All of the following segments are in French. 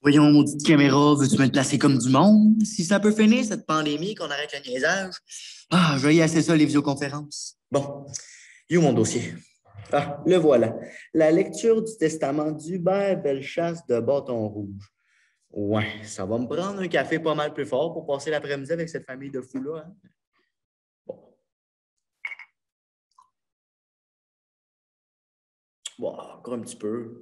Voyons, maudite caméra, veux-tu me placer comme du monde? Si ça peut finir, cette pandémie, qu'on arrête le niaisage. Ah, je vais y assez ça, les visioconférences. Bon, où mon dossier? Ah, le voilà. La lecture du testament d'Hubert Bellechasse de Bâton Rouge. Ouais, ça va me prendre un café pas mal plus fort pour passer l'après-midi avec cette famille de fous-là. Hein? Bon. Bon, encore un petit peu.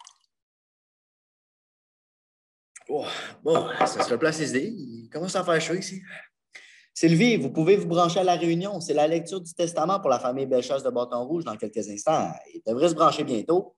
Oh, bon, ça se replace les idées. Il commence à faire chaud ici. Sylvie, vous pouvez vous brancher à la réunion. C'est la lecture du testament pour la famille Bellechasse de Bâton Rouge dans quelques instants. Il devrait se brancher bientôt.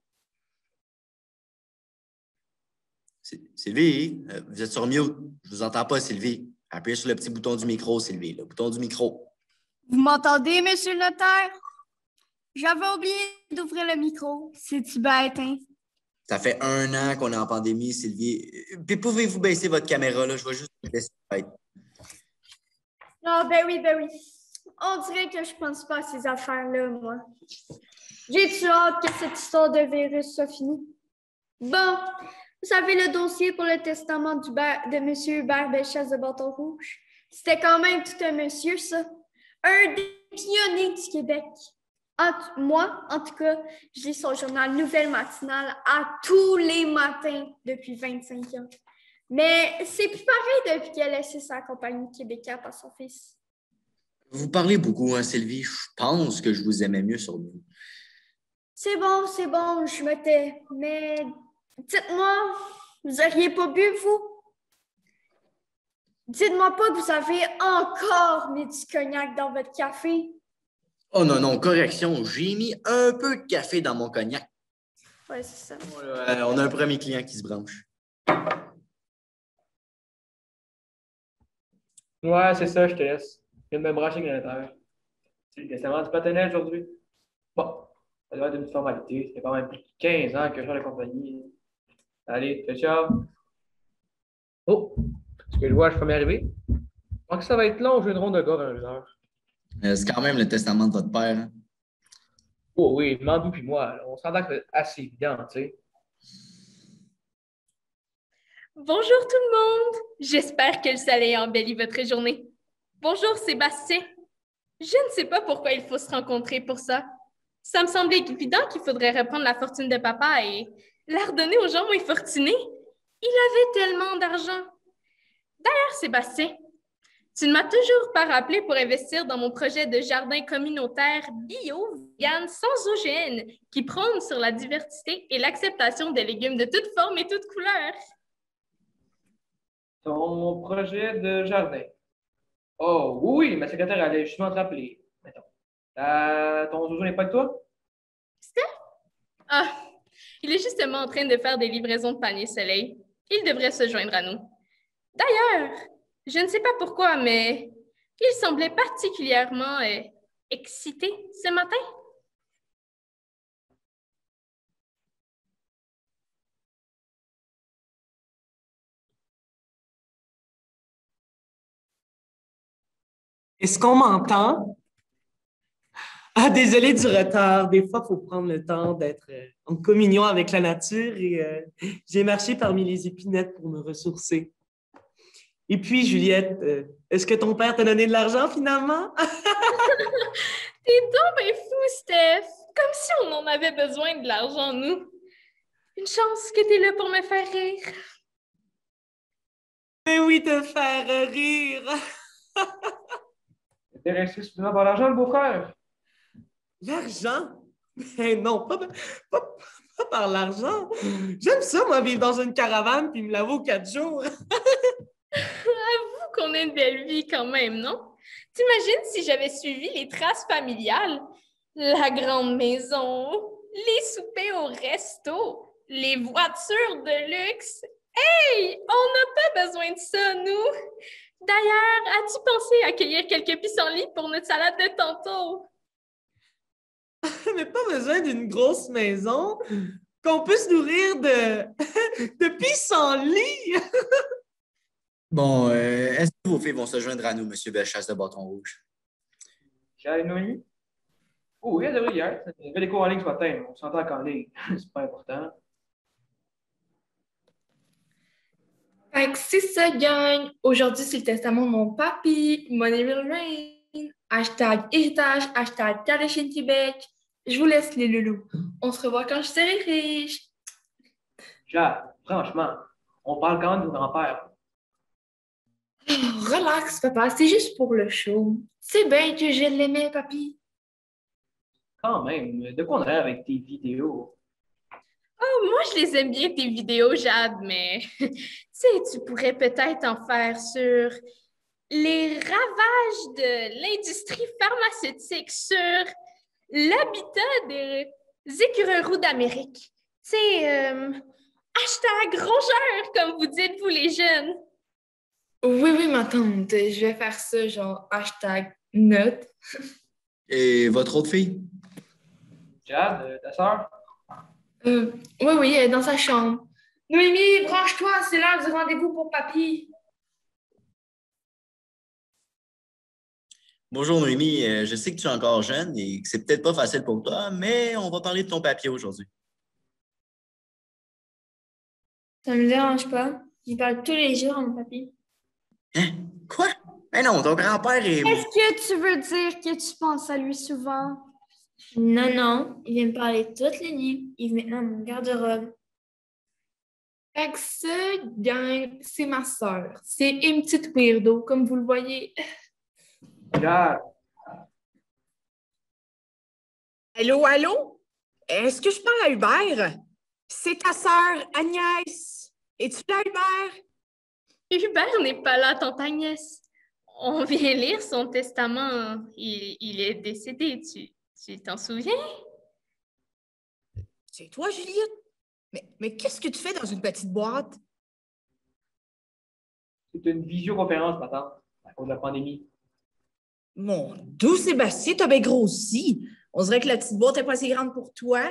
Sylvie, vous êtes sur mute. Je vous entends pas, Sylvie. Appuyez sur le petit bouton du micro, Sylvie. Le bouton du micro. Vous m'entendez, monsieur le notaire? J'avais oublié d'ouvrir le micro. C'est-tu bête, hein? Ça fait 1 an qu'on est en pandémie, Sylvie. Puis pouvez-vous baisser votre caméra, là? Je vais juste vous laisser être. Ah, ben oui, ben oui. On dirait que je pense pas à ces affaires-là, moi. J'ai-tu hâte que cette histoire de virus soit finie? Bon, vous avez le dossier pour le testament de M. Hubert Bellechasse de Bâton Rouge. C'était quand même tout un monsieur, ça. Un des pionniers du Québec. Moi, en tout cas, je lis son journal Nouvelle Matinale à tous les matins depuis 25 ans. Mais c'est plus pareil depuis qu'elle a laissé sa compagnie québécoise à son fils. Vous parlez beaucoup, hein, Sylvie? Je pense que je vous aimais mieux sur nous. C'est bon, je me tais. Mais dites-moi, vous n'auriez pas bu, vous? Dites-moi pas que vous avez encore mis du cognac dans votre café. Oh non, non, correction. J'ai mis un peu de café dans mon cognac. Ouais, c'est ça. On a un premier client qui se branche. Ouais, c'est ça, je te laisse. Je viens de me brancher avec l'intérieur. C'est le testament du paternel aujourd'hui. Bon, ça doit être une formalité. Ça fait quand même plus de 15 ans que je fais la compagnie. Allez, ciao, ciao. Oh, est-ce que je vois, je peux m'arriver? Je crois que ça va être long, je viendrai de gars dans 1 heure. C'est quand même le testament de votre père. Hein? Oh oui, Mandou puis moi, là, on s'entend que c'est assez évident, tu sais. Bonjour tout le monde! J'espère que le soleil embellit votre journée. Bonjour Sébastien. Je ne sais pas pourquoi il faut se rencontrer pour ça. Ça me semblait évident qu'il faudrait reprendre la fortune de papa et la redonner aux gens moins fortunés. Il avait tellement d'argent. D'ailleurs, Sébastien, tu ne m'as toujours pas rappelé pour investir dans mon projet de jardin communautaire bio, vegan, sans OGM, qui prône sur la diversité et l'acceptation des légumes de toutes formes et toutes couleurs. Ton projet de jardin. Oh oui, ma secrétaire allait justement te rappeler. Mettons. Ton zozo n'est pas de toi? Steph? Ah, il est justement en train de faire des livraisons de panier soleil. Il devrait se joindre à nous. D'ailleurs, je ne sais pas pourquoi, mais il semblait particulièrement excité ce matin. Est-ce qu'on m'entend? Ah, désolé du retard. Des fois, il faut prendre le temps d'être en communion avec la nature et j'ai marché parmi les épinettes pour me ressourcer. Et puis, Juliette, est-ce que ton père t'a donné de l'argent finalement? T'es donc bien fou, Steph! Comme si on en avait besoin de l'argent, nous. Une chance que t'es là pour me faire rire. Mais oui, te faire rire! Intéressé suffisamment par l'argent, le beau-frère? L'argent? Mais non, pas- pas par l'argent. J'aime ça, moi, vivre dans une caravane puis me laver aux 4 jours. Avoue qu'on a une belle vie quand même, non? T'imagines si j'avais suivi les traces familiales? La grande maison, les soupers au resto, les voitures de luxe. Hey, on n'a pas besoin de ça, nous! D'ailleurs, as-tu pensé à cueillir quelques pissenlits pour notre salade de tantôt? Mais pas besoin d'une grosse maison qu'on puisse nourrir de pissenlits. Bon, est-ce que vos filles vont se joindre à nous, M. Bellechasse de Bâton Rouge? J'ai Noémie? Oh oui, elle devrait y être. Elle fait des cours en ligne ce matin. On s'entend qu'en ligne. C'est pas important. Fait que c'est ça, gang. Aujourd'hui, c'est le testament de mon papy. Money will rain. Hashtag héritage, hashtag Kardashian Québec. Je vous laisse les loulous. On se revoit quand je serai riche. Jade, franchement, on parle quand même de grand-père. Oh, relax, papa. C'est juste pour le show. C'est bien que je l'aimais, papy. Quand même, de quoi on a avec tes vidéos? Oh, moi, je les aime bien, tes vidéos, Jade, mais tu sais, tu pourrais peut-être en faire sur les ravages de l'industrie pharmaceutique sur l'habitat des écureuils d'Amérique. Tu sais, hashtag rongeur, comme vous dites, vous les jeunes. Oui, oui, ma tante. Je vais faire ça, genre hashtag note. Et votre autre fille? Jade, ta sœur? Oui, oui, elle est dans sa chambre. Noémie, branche-toi, c'est l'heure du rendez-vous pour papy. Bonjour Noémie, je sais que tu es encore jeune et que c'est peut-être pas facile pour toi, mais on va parler de ton papier aujourd'hui. Ça me dérange pas. J'y parle tous les jours à mon papy. Hein? Quoi? Mais non, ton grand-père est... Est-ce que tu veux dire que tu penses à lui souvent? Non, non, il vient me parler toutes les nuits. Il est maintenant mon garde-robe. Fait que ça, gang, c'est ma sœur. C'est une petite weirdo, comme vous le voyez. Jade, Allô, allô? Est-ce que je parle à Hubert? C'est ta sœur Agnès. Es-tu là, Hubert? Hubert n'est pas là, tante Agnès. On vient lire son testament. Il est décédé, tu t'en souviens? C'est toi, Juliette? Mais qu'est-ce que tu fais dans une petite boîte? c'est une visioconférence, ma tante, à cause de la pandémie. Mon doux Sébastien, t'as bien grossi. On dirait que la petite boîte n'est pas assez grande pour toi.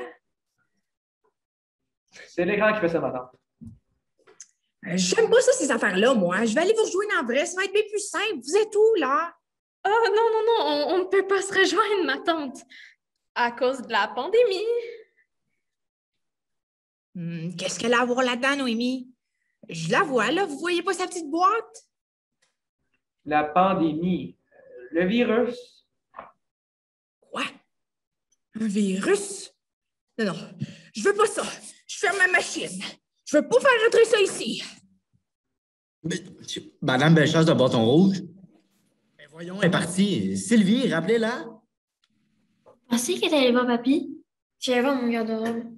C'est l'écran qui fait ça, ma tante. J'aime pas ça, ces affaires-là, moi. Je vais aller vous rejoindre en vrai. Ça va être bien plus simple. Vous êtes où, là? Oh non, non, non, on ne peut pas se rejoindre, ma tante, à cause de la pandémie. Qu'est-ce qu'elle a à voir là-dedans, Noémie? Je la vois, là. Vous voyez pas sa petite boîte? La pandémie, le virus. Quoi? Un virus? Non, non. Je veux pas ça. Je ferme ma machine. Je veux pas faire rentrer ça ici. Mais, Madame Bellechasse de Bâton Rouge? Mais voyons, elle est partie. Sylvie, rappelez-la. Pensez qu'elle allait voir papy? J'allais voir mon garde-robe.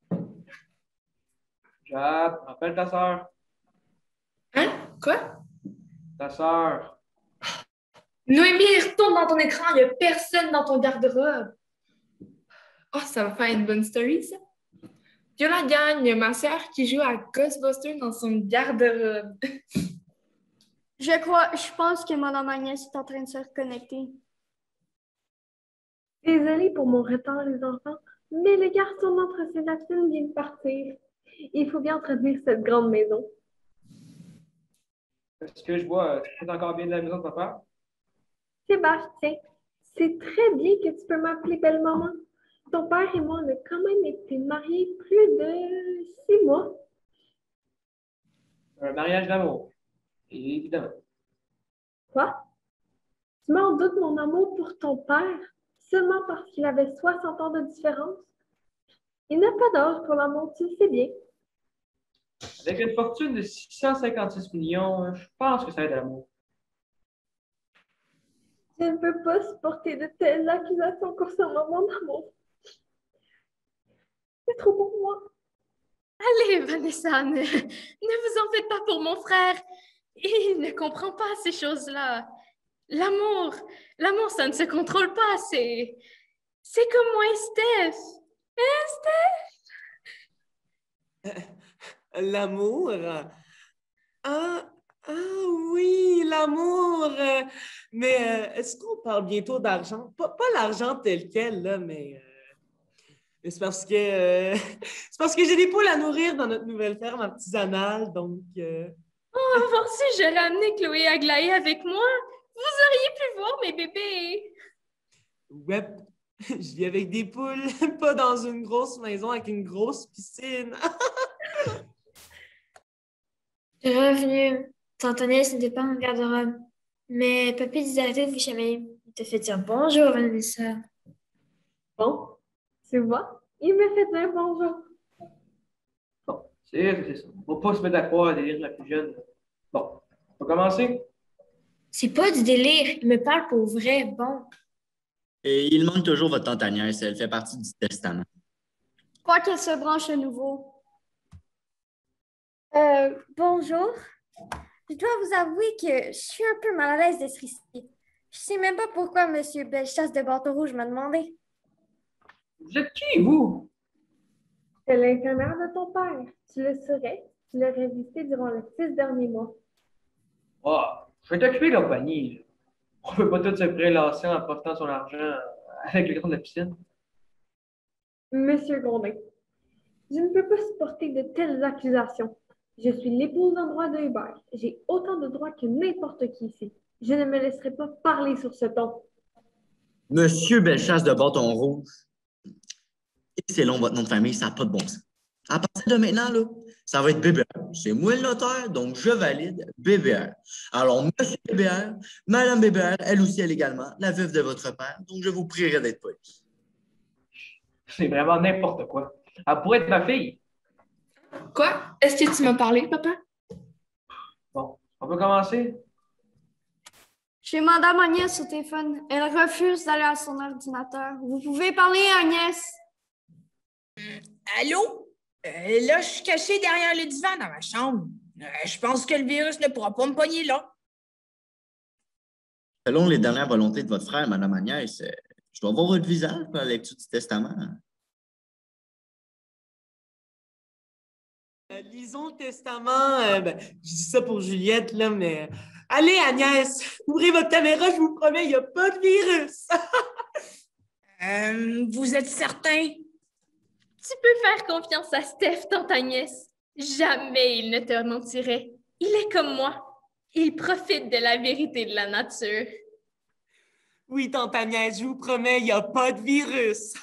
Jade, rappelle ta sœur. Hein? Quoi? Ta sœur. Noémie, retourne dans ton écran. Il n'y a personne dans ton garde-robe. Oh, ça va faire une bonne story, ça. Yo, la gang, il y a ma sœur qui joue à Ghostbusters dans son garde-robe. Je pense que Madame Agnès est en train de se reconnecter. Désolée pour mon retard, les enfants, mais le garçon d'entre Sébastien vient de partir. Il faut bien entretenir cette grande maison. Est-ce que je vois, tu fais encore bien de la maison de papa? Sébastien, c'est très bien que tu peux m'appeler belle maman. Ton père et moi, on a quand même été mariés plus de 6 mois. Un mariage d'amour. Évidemment. Quoi? Tu mets en doute mon amour pour ton père seulement parce qu'il avait 60 ans de différence? Il n'a pas d'âge pour l'amour, tu le sais bien. Avec une fortune de 656 millions, je pense que ça aide à l'amour. Je ne peux pas supporter de telles accusations concernant mon amour. C'est trop pour moi. Allez, Vanessa, ne vous en faites pas pour mon frère. Il ne comprend pas ces choses-là. L'amour, ça ne se contrôle pas. C'est comme moi et Steph. Hein, Steph? L'amour? Ah oui, l'amour! Mais est-ce qu'on parle bientôt d'argent? Pas l'argent tel quel, là, mais c'est parce que c'est parce que j'ai des poules à nourrir dans notre nouvelle ferme artisanale, donc Oh, voir si j'aurais amené Chloé Aglaé avec moi, vous auriez pu voir mes bébés. ouais, je vis avec des poules, pas dans une grosse maison avec une grosse piscine. Je suis revenue. Tante Agnès n'était pas en garde-robe. Mais papy disait arrêtez de vous chamailler. Il te fait dire bonjour, Vanessa. Bon, tu vois, il me fait dire bonjour. Bon, c'est ça. On va pas se mettre à croire à délire la plus jeune. Bon, on va commencer? C'est pas du délire. Il me parle pour vrai. Bon. Et il manque toujours votre tante Agnès, elle fait partie du testament. Je crois qu'elle se branche à nouveau. Bonjour. Je dois vous avouer que je suis un peu mal à l'aise d'être ici. Je sais même pas pourquoi M. Bellechasse de Bâton Rouge m'a demandé. Vous êtes qui, vous? C'est l'infirmière de ton père. Tu le saurais. Tu l'aurais visité durant les 6 derniers mois. Ah, je vais t'occuper de la compagnie, là. On peut pas tout se prélasser en profitant son argent avec le grand de la piscine. Monsieur Grondin, je ne peux pas supporter de telles accusations. Je suis l'épouse en droit de Hubert. J'ai autant de droits que n'importe qui ici. Je ne me laisserai pas parler sur ce ton. Monsieur Bellechasse de Bâton Rouge. Et c'est long, votre nom de famille, ça n'a pas de bon sens. À partir de maintenant, là, ça va être BBR. C'est moi le notaire, donc je valide BBR. Alors, Monsieur BBR, Madame BBR, elle aussi, elle également, la veuve de votre père, donc je vous prierai d'être poli. C'est vraiment n'importe quoi. Elle pourrait être ma fille. Quoi? Est-ce que tu m'as parlé, papa? Bon, on peut commencer? J'ai Madame Agnès au téléphone. Elle refuse d'aller à son ordinateur. Vous pouvez parler, Agnès? Allô? Là, je suis cachée derrière le divan dans ma chambre. Je pense que le virus ne pourra pas me pogner là. Selon les dernières volontés de votre frère, Madame Agnès, je dois voir votre visage pour la lecture du testament. Lisons le testament. Je dis ça pour Juliette, là, mais. Allez, Agnès, ouvrez votre caméra, je vous promets, il n'y a pas de virus. Vous êtes certain? Tu peux faire confiance à Steph, tante Agnès. Jamais il ne te mentirait. Il est comme moi. Il profite de la vérité de la nature. Oui, tante Agnès, je vous promets, il n'y a pas de virus.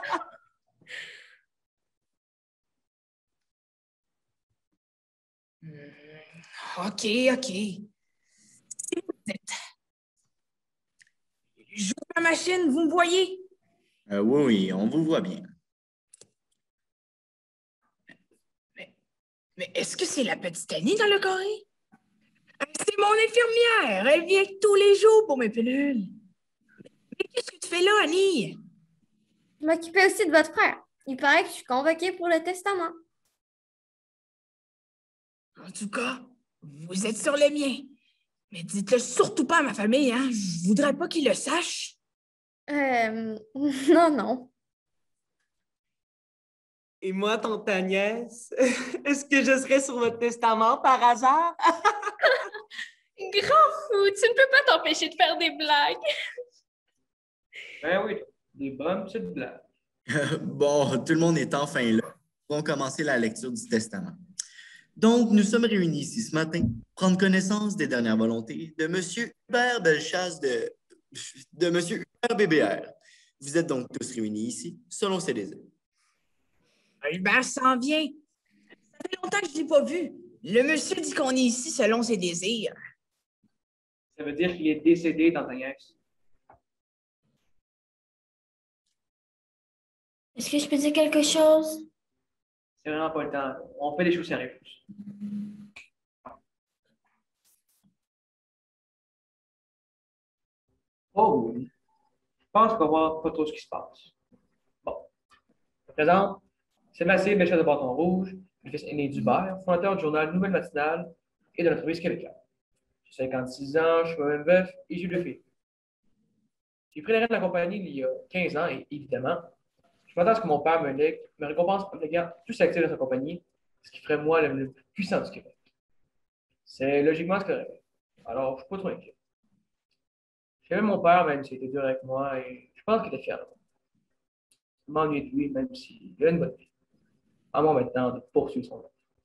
OK. J'ouvre la machine, vous me voyez? Oui, on vous voit bien. Mais est-ce que c'est la petite Annie dans le carré? C'est mon infirmière. Elle vient tous les jours pour mes pilules. Mais qu'est-ce que tu fais là, Annie? Je m'occupais aussi de votre frère. Il paraît que je suis convoquée pour le testament. En tout cas, vous êtes sur le mien. Mais dites-le surtout pas à ma famille, hein? Je voudrais pas qu'ils le sachent. Non. Et moi, tante Agnès, est-ce que je serais sur votre testament par hasard? Grand fou, tu ne peux pas t'empêcher de faire des blagues. Ben oui, des bonnes petites blagues. Bon, tout le monde est enfin là. Nous allons commencer la lecture du testament. Donc, nous sommes réunis ici ce matin pour prendre connaissance des dernières volontés de M. Hubert Bellechasse de M. Hubert BBR. Vous êtes donc tous réunis ici selon ses désirs. Hubert s'en vient. Ça fait longtemps que je ne l'ai pas vu. Le monsieur dit qu'on est ici selon ses désirs. Ça veut dire qu'il est décédé, tante Agnès. Est-ce que je peux dire quelque chose? C'est vraiment pas le temps. On fait des choses sérieuses. Oh oui. Je pense qu'on voit pas trop ce qui se passe. Bon. Je me présente. Sébastien Bellechasse de Bâton Rouge, le fils aîné d'Hubert, fondateur du journal Nouvelle Matinale et de l'entreprise québécoise. J'ai 56 ans, je suis un veuf et j'ai 2 filles. J'ai pris la rênes de la compagnie il y a 15 ans et évidemment, je m'attends à ce que mon père me récompense en léguant tous ses actifs de sa compagnie, ce qui ferait moi le plus puissant du Québec. C'est logiquement ce que j'aurais. Alors, je ne suis pas trop inquiet. J'aimais mon père, même s'il était dur avec moi, et je pense qu'il était fier de moi. Je m'ennuie de lui, même s'il a une bonne vie. À moi maintenant de poursuivre son œuvre.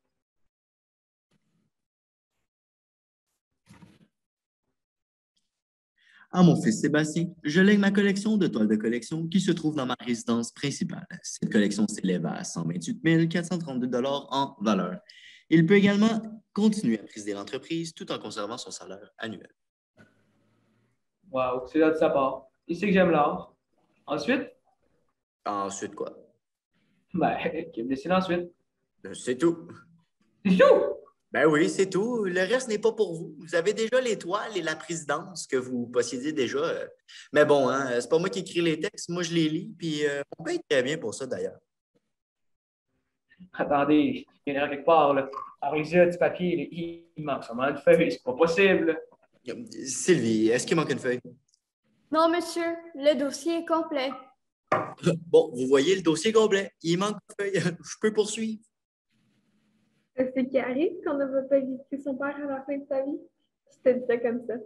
À mon fils Sébastien, je lègue ma collection de toiles de collection qui se trouve dans ma résidence principale. Cette collection s'élève à 128 432 $ en valeur. Il peut également continuer à présider l'entreprise tout en conservant son salaire annuel. Wow, c'est là de sa part. Il sait que j'aime l'art. Ensuite, Ensuite, quoi? ben, qu'il me décide ensuite. C'est tout. C'est tout! Ben oui, c'est tout. Le reste n'est pas pour vous. Vous avez déjà l'étoile et la présidence que vous possédiez déjà. Mais bon, hein, c'est pas moi qui écris les textes, moi je les lis, puis on paye très bien pour ça d'ailleurs. Attendez, il y en a quelque part, là. Alors, ici, du papier, là, il manque sûrement une feuille, c'est pas possible. Sylvie, est-ce qu'il manque une feuille? Non, monsieur, le dossier est complet. Bon, vous voyez le dossier complet. Il manque une feuille. Je peux poursuivre. C'est qui arrive qu'on ne va pas visiter son père à la fin de sa vie? Je te dis ça comme ça.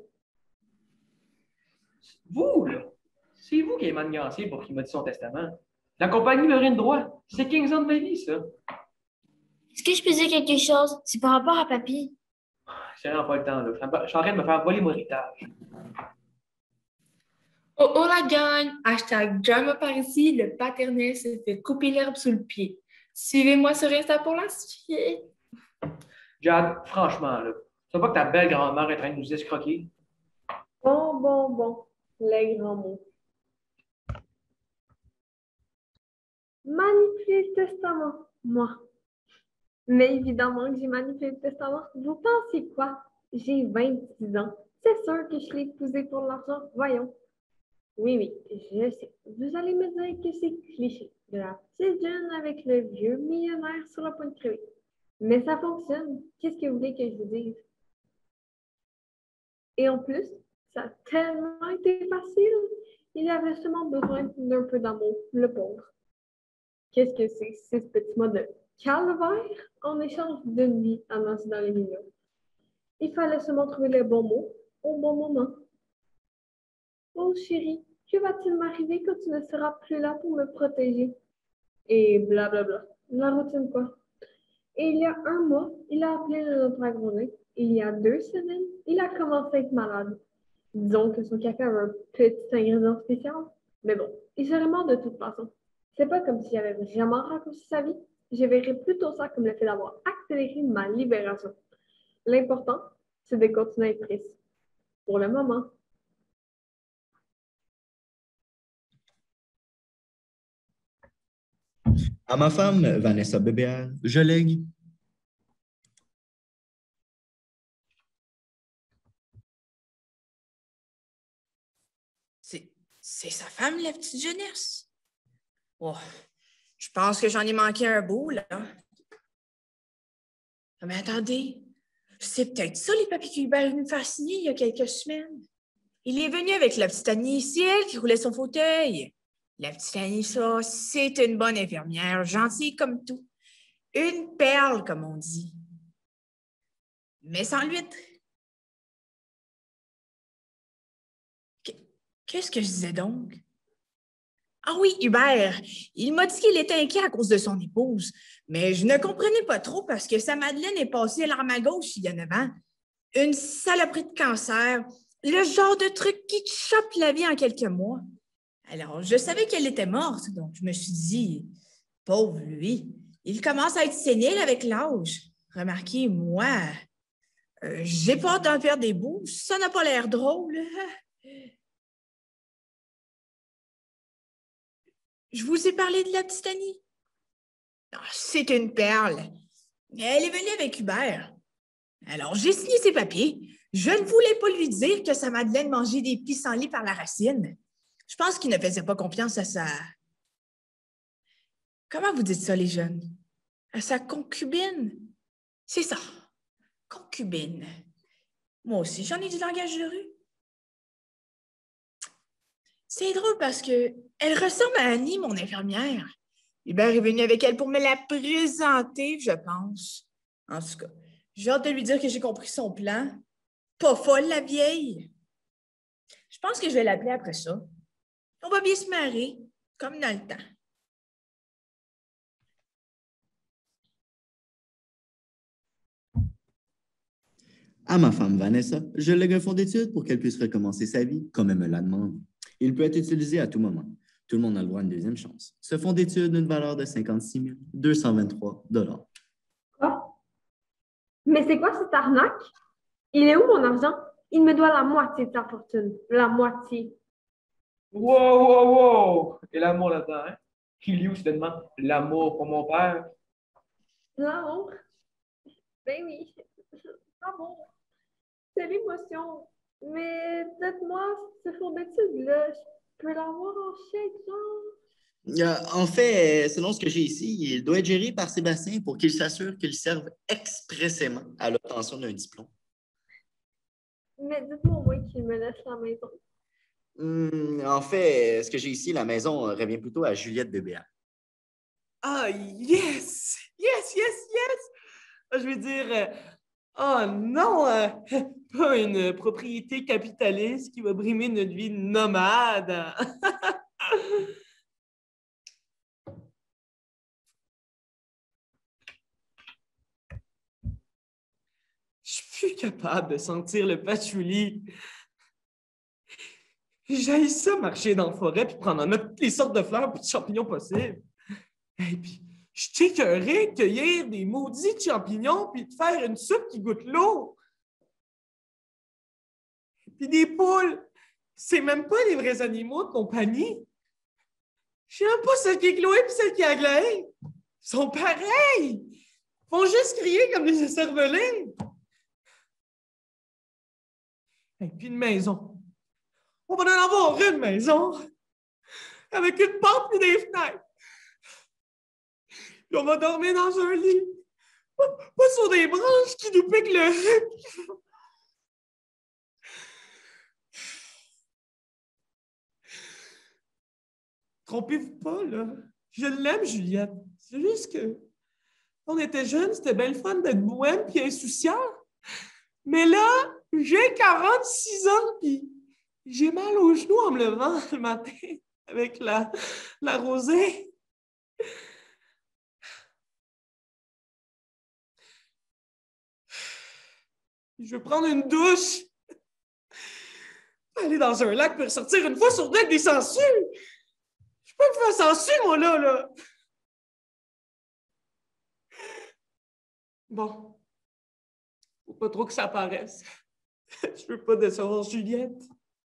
Vous, là, c'est vous qui avez manigancé pour qu'il m'a dit son testament. La compagnie me rend droit. C'est 15 ans de ma vie, ça. Est-ce que je peux dire quelque chose? C'est par rapport à papy. J'ai vraiment pas le temps, là. Je suis en train de me faire voler mon héritage. Oh oh la gang! Hashtag drama par ici, le paternel se fait couper l'herbe sous le pied. Suivez-moi sur Insta pour la suite. Jade, franchement, là, tu vois pas que ta belle grand-mère est en train de nous escroquer? Bon. Les grands mots. Manipuler le testament, moi. Mais évidemment que j'ai manipulé le testament. Vous pensez quoi? J'ai 26 ans. C'est sûr que je l'ai épousé pour l'argent. Voyons. Oui, je sais. Vous allez me dire que c'est cliché. De la petite jeune avec le vieux millionnaire sur le point de crever. Mais ça fonctionne. Qu'est-ce que vous voulez que je vous dise? Et en plus, ça a tellement été facile. Il avait seulement besoin d'un peu d'amour, le pauvre. Qu'est-ce que c'est? C'est ce petit mot de calvaire en échange d'une vie à lancer dans les millions. Il fallait seulement trouver les bons mots au bon moment. Oh chérie, que va-t-il m'arriver quand tu ne seras plus là pour me protéger? Et blablabla. La routine quoi. Et il y a un mois, il a appelé le notre. Il y a 2 semaines, il a commencé à être malade. Disons que son café avait un petit ingrédient spécial. Mais bon, il serait mort de toute façon. C'est pas comme s'il avait vraiment raccourci sa vie. Je verrais plutôt ça comme le fait d'avoir accéléré ma libération. L'important, c'est de continuer à être triste. Pour le moment. À ma femme, Vanessa Bébéère, je lègue. C'est sa femme, la petite jeunesse. Oh, je pense que j'en ai manqué un bout, là. Mais attendez, c'est peut-être ça les papiers qu'Hubert est venu me faire signer il y a quelques semaines. Il est venu avec la petite Annie, c'est elle qui roulait son fauteuil. La petite Annie, ça, c'est une bonne infirmière, gentille comme tout. Une perle, comme on dit. Mais sans l'huître. Qu'est-ce que je disais donc? Ah oui, Hubert, il m'a dit qu'il était inquiet à cause de son épouse, mais je ne comprenais pas trop parce que sa Madeleine est passée à l'arme à gauche il y a 9 ans. Une saloperie de cancer, le genre de truc qui te chope la vie en quelques mois. Alors, je savais qu'elle était morte, donc je me suis dit, pauvre lui, il commence à être sénile avec l'âge. Remarquez, moi, j'ai pas hâte d'en perdre des bouts, ça n'a pas l'air drôle. Je vous ai parlé de la petite Annie. Ah, c'est une perle. Elle est venue avec Hubert. Alors, j'ai signé ses papiers. Je ne voulais pas lui dire que sa Madeleine mangeait des pissenlits par la racine. Je pense qu'il ne faisait pas confiance à sa... Comment vous dites ça, les jeunes? À sa concubine? C'est ça. Concubine. Moi aussi, j'en ai du langage de rue. C'est drôle parce que elle ressemble à Annie, mon infirmière. Hubert est venu avec elle pour me la présenter, je pense. En tout cas, j'ai hâte de lui dire que j'ai compris son plan. Pas folle, la vieille. Je pense que je vais l'appeler après ça. On va bien se marrer, comme dans le temps. À ma femme Vanessa, je lègue un fonds d'études pour qu'elle puisse recommencer sa vie comme elle me la demande. Il peut être utilisé à tout moment. Tout le monde a le droit à une deuxième chance. Ce fonds d'études a une valeur de 56 223 $. Quoi? Mais c'est quoi cette arnaque? Il est où mon argent? Il me doit la moitié de sa fortune. La moitié. Wow, wow, wow! Et l'amour là-dedans, hein? Il est où, soudainement, l'amour pour mon père? L'amour? Ben oui. L'amour. C'est l'émotion. Mais dites-moi, ce fonds d'études-là, je peux l'avoir en chèque, genre? En fait, selon ce que j'ai ici, il doit être géré par Sébastien pour qu'il s'assure qu'il serve expressément à l'obtention d'un diplôme. Mais dites-moi au moins qu'il me laisse la maison. En fait, ce que j'ai ici, la maison revient plutôt à Juliette de Béat. Ah, yes! Yes, yes, yes! Ah, je veux dire, oh non, pas une propriété capitaliste qui va brimer notre vie de nomade. Je suis plus capable de sentir le patchouli. J'haïs ça marcher dans la forêt puis prendre en note toutes les sortes de fleurs et de champignons possibles. Et puis, je t'écœurais de cueillir des maudits champignons puis de faire une soupe qui goûte l'eau. Puis des poules, c'est même pas les vrais animaux de compagnie. Je n'aime pas celle qui est Chloé puis celle qui est Aglaé. Ils sont pareils. Ils font juste crier comme des écervelés. Et puis une maison. On va en avoir une maison. Avec une porte et des fenêtres. Puis on va dormir dans un lit. Pas sur des branches qui nous piquent le... Trompez-vous pas, là. Je l'aime, Juliette. C'est juste que... Quand on était jeunes, c'était bien le fun d'être bohème puis insouciant. Mais là, j'ai 46 ans puis j'ai mal aux genoux en me levant le matin avec la rosée. Je veux prendre une douche. Aller dans un lac pour ressortir une fois sur deux avec des sangsues. Je peux me faire sangsues, moi, là. Bon. Faut pas trop que ça paraisse. Je veux pas décevoir Juliette.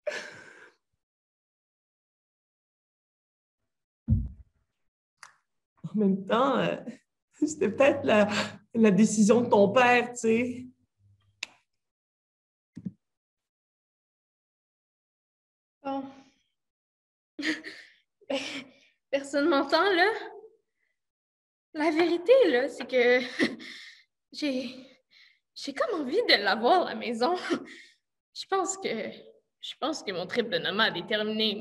En même temps, c'était peut-être la décision de ton père, tu sais. Bon. Personne m'entend, là? La vérité, là, c'est que j'ai comme envie de l'avoir, la maison. Je pense que mon trip de nomade est terminé,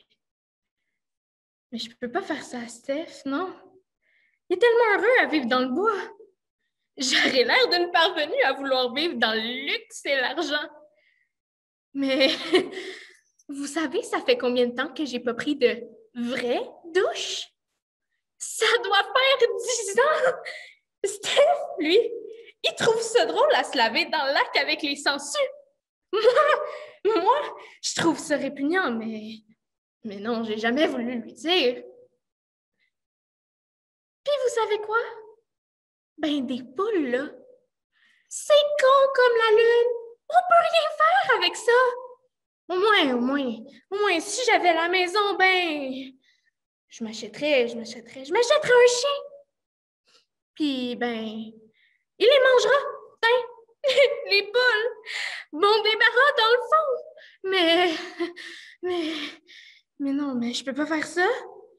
mais je peux pas faire ça à Steph, non? Il est tellement heureux à vivre dans le bois. J'aurais l'air d'une parvenue à vouloir vivre dans le luxe et l'argent. Mais vous savez, ça fait combien de temps que j'ai pas pris de vraie douche? Ça doit faire 10 ans! Steph, lui, il trouve ça drôle à se laver dans le lac avec les sangsues. Moi, je trouve ça répugnant, mais non, j'ai jamais voulu lui dire. Puis vous savez quoi? Ben, des poules, là, c'est con comme la lune. On peut rien faire avec ça. Au moins, si j'avais la maison, ben, je m'achèterais un chien. Puis, ben, il les mangera, hein, les poules. Bon débarras dans le fond. Mais non, mais je peux pas faire ça.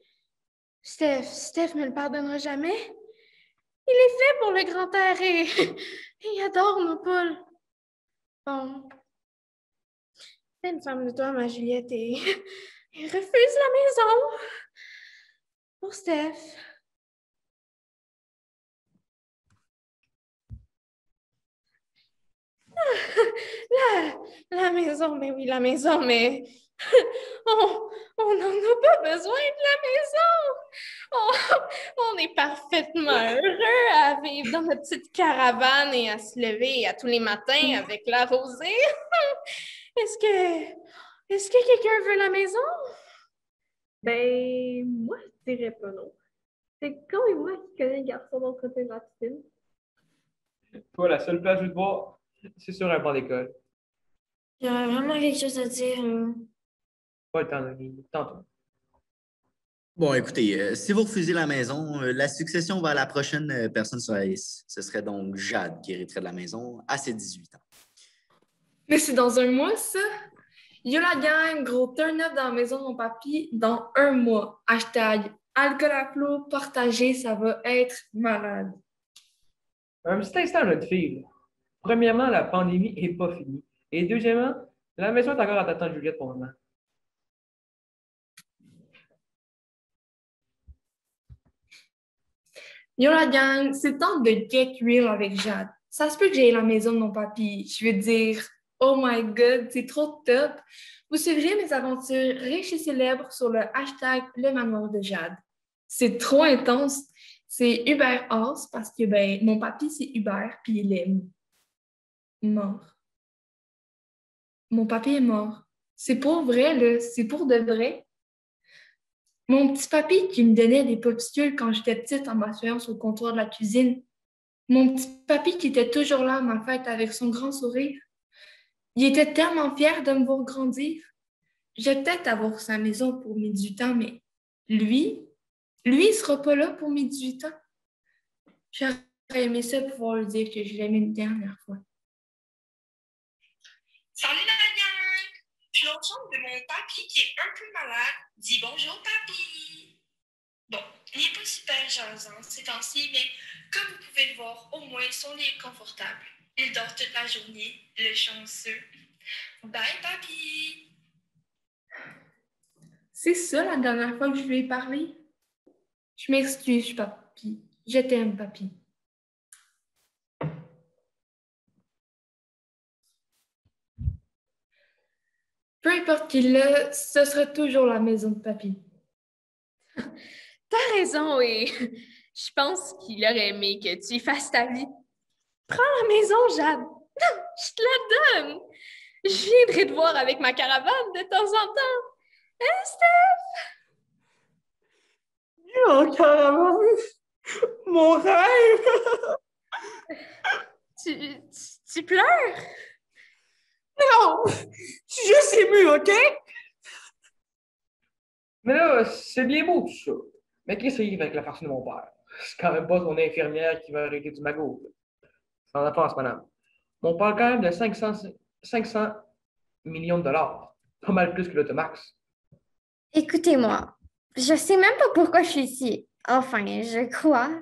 Steph me le pardonnera jamais. Il est fait pour le grand air et il adore nos poules. Bon. Fais une femme de toi, ma Juliette, et refuse la maison pour Steph. La maison, mais oui, la maison, mais on n'en a pas besoin de la maison. On est parfaitement heureux à vivre dans notre petite caravane et à se lever à tous les matins avec la rosée. Est-ce que quelqu'un veut la maison? Ben, moi, je dirais pas non. C'est quand même moi qui connais le garçon d'entretien de la piscine. Toi, la seule place où je te voir, c'est sur un banc d'école. J'aurais vraiment quelque chose à dire. Pas le temps, Noémie. Tantôt. Bon, écoutez, si vous refusez la maison, la succession va à la prochaine personne sur la liste. Ce serait donc Jade qui hériterait de la maison à ses 18 ans. Mais c'est dans un mois, ça? Yo la gang, gros turn-up dans la maison de mon papy dans un mois. Hashtag alcool à flot, partagé, ça va être malade. Un petit instant, notre fille. Là. Premièrement, la pandémie n'est pas finie. Et deuxièmement, la maison est encore à ta tante Juliette pour le moment. Yo la gang, c'est temps de get real avec Jade. Ça se peut que j'aille la maison de mon papy. Je veux dire, oh my god, c'est trop top. Vous suivrez mes aventures riches et célèbres sur le hashtag Le Manoir de Jade. C'est trop intense. C'est Hubert Horst parce que ben, mon papy, c'est Hubert, puis il est mort. Mon papy est mort. C'est pour vrai, là. C'est pour de vrai. Mon petit papy qui me donnait des popsicles quand j'étais petite en m'assoyant sur le comptoir de la cuisine. Mon petit papy qui était toujours là à ma fête avec son grand sourire. Il était tellement fier de me voir grandir. Je vais peut-être avoir sa maison pour mes 18 ans, mais lui, il sera pas là pour mes 18 ans. J'aurais aimé ça pouvoir lui dire que je l'aimais une dernière fois. Salut la gang! Je suis l'autre chambre de mon papy qui est un peu malade. Dis bonjour papy! Bon, il n'est pas super jasant ces temps-ci, mais comme vous pouvez le voir, au moins son lit est confortable. Il dort toute la journée, le chanceux. Bye papy! C'est ça la dernière fois que je lui ai parlé? Je m'excuse papy. Je t'aime papy. Peu importe qui l'a, ce sera toujours la maison de papy. T'as raison et je pense qu'il aurait aimé que tu y fasses ta vie. Prends la maison, Jade. Je te la donne. Je viendrai te voir avec ma caravane de temps en temps. Hein, Steph? Oh, caravane! Mon rêve! Tu pleures? Non! Je suis juste ému, OK? Mais là, c'est bien beau tout ça. Mais qu'est-ce qu'il y a avec la farce de mon père? C'est quand même pas son infirmière qui va arrêter du magot. C'est en avance, madame. On parle quand même de 500 millions de dollars. Pas mal plus que l'automax. Écoutez-moi, je sais même pas pourquoi je suis ici. Enfin, je crois.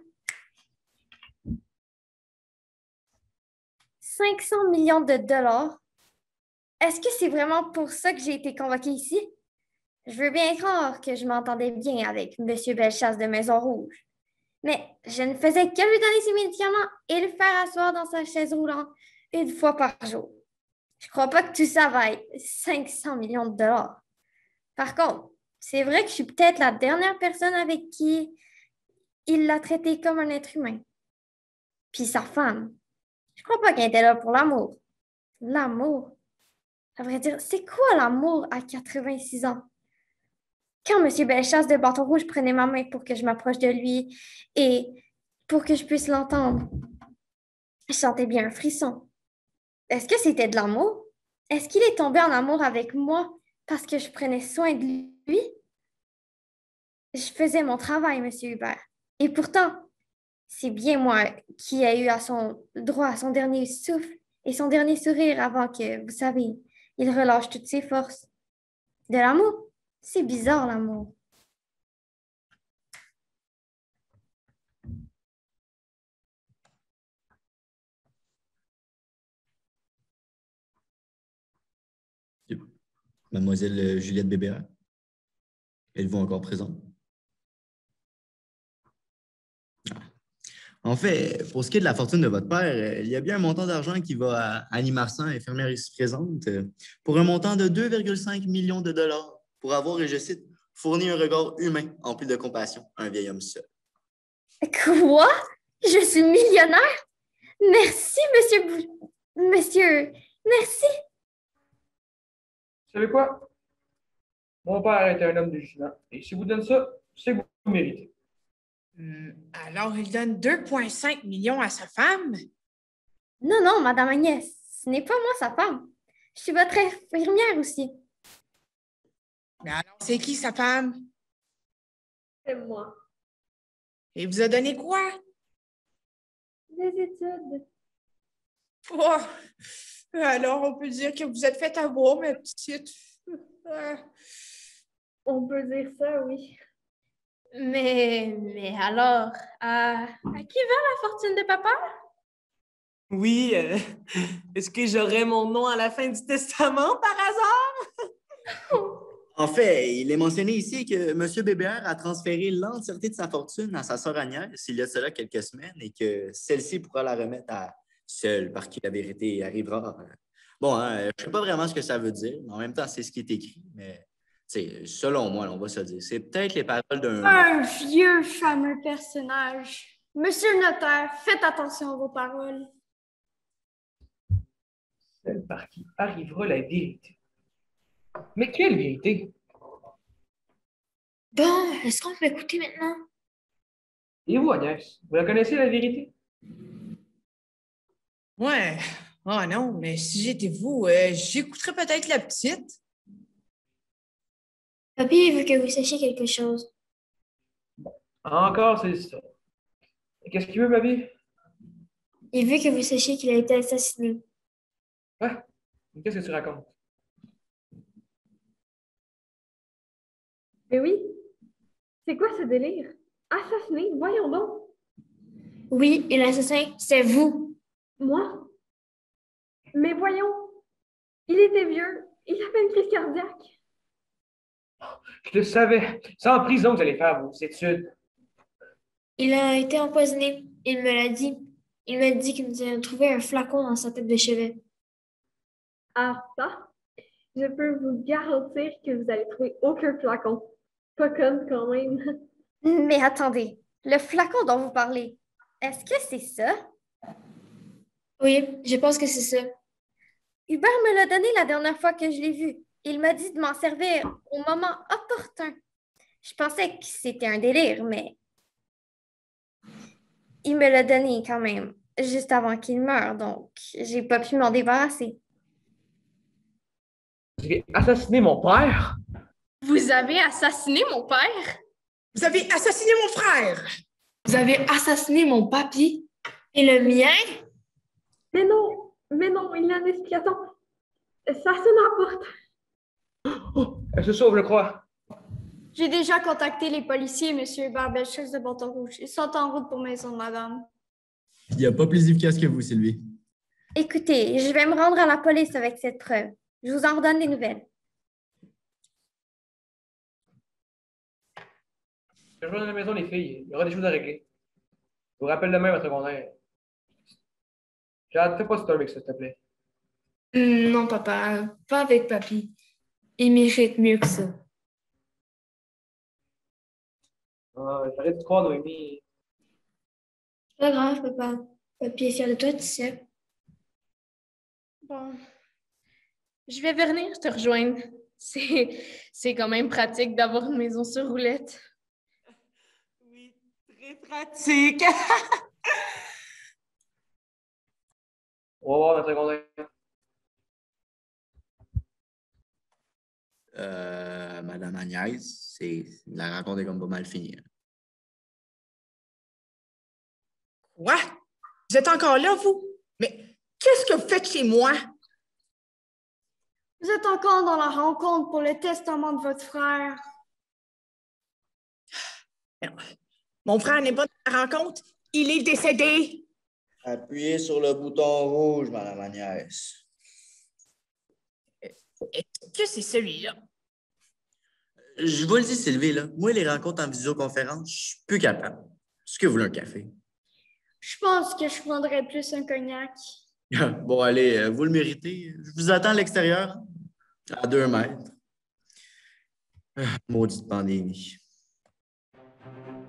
500 millions de dollars? Est-ce que c'est vraiment pour ça que j'ai été convoquée ici? Je veux bien croire que je m'entendais bien avec M. Bellechasse de Maison-Rouge. Mais je ne faisais que lui donner ses médicaments et le faire asseoir dans sa chaise roulante une fois par jour. Je crois pas que tout ça vaille 500 millions de dollars. Par contre, c'est vrai que je suis peut-être la dernière personne avec qui il l'a traité comme un être humain. Puis sa femme. Je crois pas qu'elle était là pour l'amour. L'amour? À vrai dire, c'est quoi l'amour à 86 ans? Quand M. Bellechasse de Bâton Rouge prenait ma main pour que je m'approche de lui et pour que je puisse l'entendre, je sentais bien un frisson. Est-ce que c'était de l'amour? Est-ce qu'il est tombé en amour avec moi parce que je prenais soin de lui? Je faisais mon travail, M. Hubert. Et pourtant, c'est bien moi qui ai eu droit à son dernier souffle et son dernier sourire avant que, vous savez, il relâche toutes ses forces. De l'amour? C'est bizarre, l'amour. Mademoiselle Juliette Bébéra, êtes-vous encore présente? Ah. En fait, pour ce qui est de la fortune de votre père, il y a bien un montant d'argent qui va à Annie Marsan, infirmière ici présente, pour un montant de 2,5 millions de dollars pour avoir, et je cite, fourni un regard humain empli de compassion à un vieil homme seul. Quoi? Je suis millionnaire? Merci, monsieur. Merci. Vous savez quoi? Mon père était un homme de jugement. Et si vous donne ça, c'est que vous méritez. Alors, il donne 2,5 millions à sa femme? Non, non, Madame Agnès, ce n'est pas moi sa femme. Je suis votre infirmière aussi. Mais alors, c'est qui sa femme? C'est moi. Et vous a donné quoi? Des études. Oh, alors, on peut dire que vous êtes fait avoir, ma petite. On peut dire ça, oui. Mais alors, à qui va la fortune de papa? Oui, est-ce que j'aurai mon nom à la fin du testament par hasard? En fait, il est mentionné ici que M. Bébert a transféré l'entièreté de sa fortune à sa sœur Agnès il y a cela quelques semaines et que celle-ci pourra la remettre à seule par qui la vérité arrivera. Bon, hein, je ne sais pas vraiment ce que ça veut dire, mais en même temps, c'est ce qui est écrit. Mais selon moi, là, on va se le dire. C'est peut-être les paroles d'un... Un vieux fameux personnage. Monsieur le notaire, faites attention à vos paroles. Celle par qui arrivera la vérité. Mais quelle vérité? Bon, est-ce qu'on peut écouter maintenant? Et vous, Agnès, vous la connaissez, la vérité? Ouais. Oh non, mais si j'étais vous, j'écouterais peut-être la petite. Papy veut que vous sachiez quelque chose. Encore, c'est ça. Et qu'est-ce qu'il veut, papy? Il veut que vous sachiez qu'il a été assassiné. Quoi? Qu'est-ce que tu racontes? Mais oui, c'est quoi ce délire? Assassiné, voyons donc. Oui, et l'assassin, c'est vous. Moi? Mais voyons, il était vieux, il avait une crise cardiaque. Je le savais. C'est en prison que vous allez faire vos études. Il a été empoisonné. Il me l'a dit. Il m'a dit qu'il nous avait trouvé un flacon dans sa tête de chevet. Ah, ça? Je peux vous garantir que vous allez trouver aucun flacon. Pas conne quand même. Mais attendez, le flacon dont vous parlez, est-ce que c'est ça? Oui, je pense que c'est ça. Hubert me l'a donné la dernière fois que je l'ai vu. Il m'a dit de m'en servir au moment opportun. Je pensais que c'était un délire, mais il me l'a donné quand même, juste avant qu'il meure, donc j'ai pas pu m'en débarrasser. Vous avez assassiné mon père? Vous avez assassiné mon père? Vous avez assassiné mon frère. Vous avez assassiné mon papy. Et le mien? Mais non, il y a un explication. Ça sonne à la porte. Oh, elle se sauve, je crois. J'ai déjà contacté les policiers, Monsieur Hubert Bellechasse de Bâton-Rouge. Ils sont en route pour Maison, madame. Il n'y a pas plus efficace que vous, Sylvie. Écoutez, je vais me rendre à la police avec cette preuve. Je vous en redonne des nouvelles. Je rejoins à la maison, les filles. Il y aura des choses à régler. Je vous rappelle demain, votre secondaire. Fais pas ça avec ça, s'il te plaît. Non, papa, pas avec papy. Il mérite mieux que ça. Ah, j'arrête de croire, Noémie. C'est pas grave, papa. Papy est fier de toi, tu sais. Bon, je vais venir te rejoindre. C'est quand même pratique d'avoir une maison sur roulette. Oui, très pratique. Au revoir, notre secondaire. Madame Agnès, la rencontre est comme pas mal finie. Quoi? Vous êtes encore là, vous? Mais qu'est-ce que vous faites chez moi? Vous êtes encore dans la rencontre pour le testament de votre frère. Mon frère n'est pas dans la rencontre. Il est décédé. Appuyez sur le bouton rouge, Madame Agnès. Est-ce que c'est celui-là? Je vous le dis, Sylvie, là, moi, les rencontres en visioconférence, je suis plus capable. Est-ce que vous voulez un café? Je pense que je prendrais plus un cognac. Bon, allez, vous le méritez. Je vous attends à l'extérieur, à 2 mètres. Maudite pandémie.